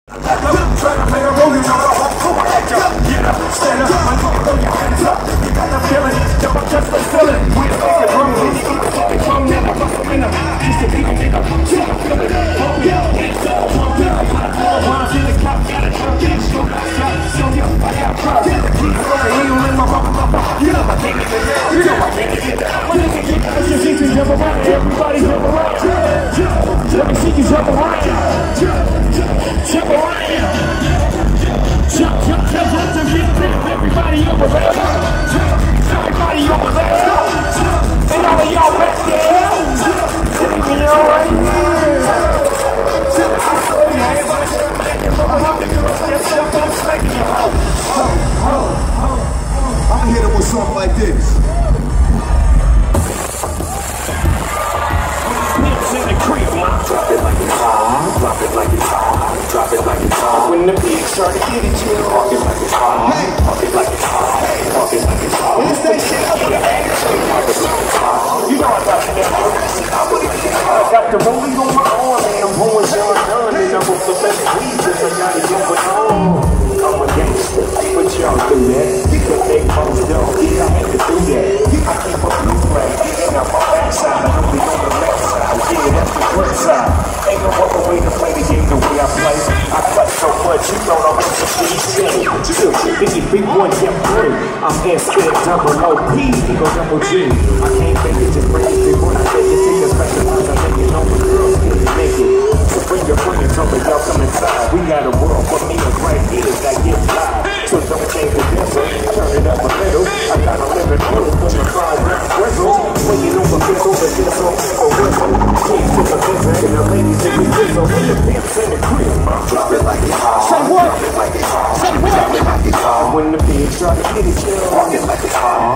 Everybody jump around. Let me see you jump around. Jump around. Jump, jump, jump, jump, jump, jump. Everybody over there. Everybody over there. And all of y'all back there. Sitting here right here. I hit him with something like this. Drop it like it's hot, drop it like it's hot, drop it like it's hot. When the beat start to get it, you walk it like it's hot, walk it like it's hot, walk it like it's hot. When they shit up in the action, walk it like it's hot. You know I got that. I got the rolling on my arm and I'm pulling down done and I'm with the best weed since I got it going on. I'm a gangster, but y'all do that because they both don't. Yeah, I had to do that. I keep a blue flag, and I'm on that side, I don't be on the left side. Yeah, that's the good side. Ain't no other way to play the game the way I play. I cut so much, you know I'm in the DC. Biggie, big one, get free. I'm instead double OP, equal double G. I can't fake it, just break it. Big when I take it, take a special time. I think you know the girls get naked. So bring your friends over, y'all come inside. We got a world for me and right here that get live. So don't change the desert, turn it up a little. I got a living room for the crowd whistle. When you know the pistol, the pistol, or whistle. Kings in the desert, and the ladies in the whistle. And the pimps in the crib. Drop it like it's hot. Say what? Drop it like it's hot. Drop it like it's hot. When the pigs try to get it, chill. Walk it like it's hot.